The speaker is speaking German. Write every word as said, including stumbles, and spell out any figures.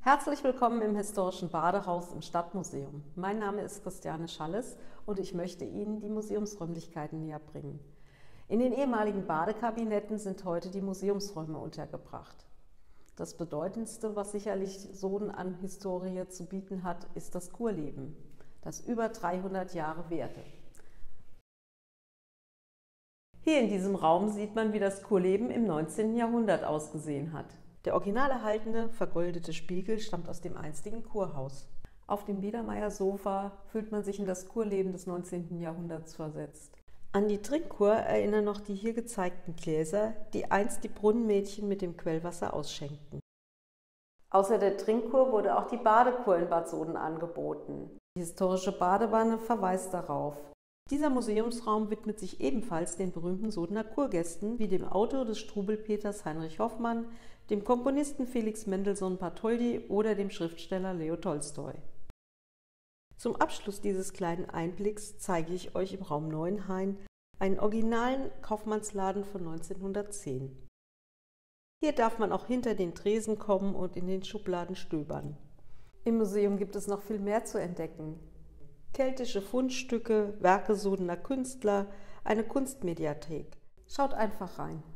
Herzlich willkommen im historischen Badehaus im Stadtmuseum. Mein Name ist Christiane Schalles und ich möchte Ihnen die Museumsräumlichkeiten näher bringen. In den ehemaligen Badekabinetten sind heute die Museumsräume untergebracht. Das Bedeutendste, was sicherlich Sohn an Historie zu bieten hat, ist das Kurleben, das über dreihundert Jahre währte. Hier in diesem Raum sieht man, wie das Kurleben im neunzehnten Jahrhundert ausgesehen hat. Der original erhaltene vergoldete Spiegel stammt aus dem einstigen Kurhaus. Auf dem Biedermeier-Sofa fühlt man sich in das Kurleben des neunzehnten Jahrhunderts versetzt. An die Trinkkur erinnern noch die hier gezeigten Gläser, die einst die Brunnenmädchen mit dem Quellwasser ausschenkten. Außer der Trinkkur wurde auch die Badekur in Bad Soden angeboten. Die historische Badewanne verweist darauf. Dieser Museumsraum widmet sich ebenfalls den berühmten Sodener Kurgästen, wie dem Autor des Strubelpeters Heinrich Hoffmann, dem Komponisten Felix Mendelssohn Bartholdy oder dem Schriftsteller Leo Tolstoi. Zum Abschluss dieses kleinen Einblicks zeige ich euch im Raum Neuenhain einen originalen Kaufmannsladen von neunzehnhundertzehn. Hier darf man auch hinter den Tresen kommen und in den Schubladen stöbern. Im Museum gibt es noch viel mehr zu entdecken. Keltische Fundstücke, Werke Sodener Künstler, eine Kunstmediathek. Schaut einfach rein.